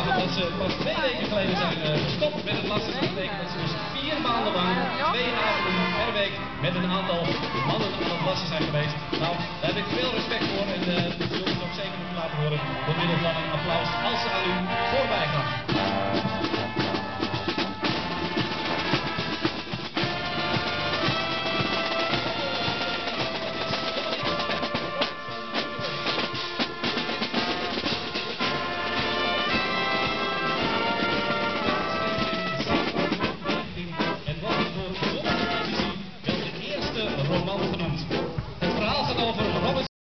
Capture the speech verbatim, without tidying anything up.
aangaven dat ze pas twee weken geleden zijn uh, gestopt met het lassen. Dat betekent dat ze dus vier maanden lang, twee avonden per week, met een aantal mannen aan het lassen zijn geweest. Nou, daar heb ik veel respect voor en uh, dat zullen we ook zeker moeten laten horen door middel van een applaus als ze aan u voorbij gaan.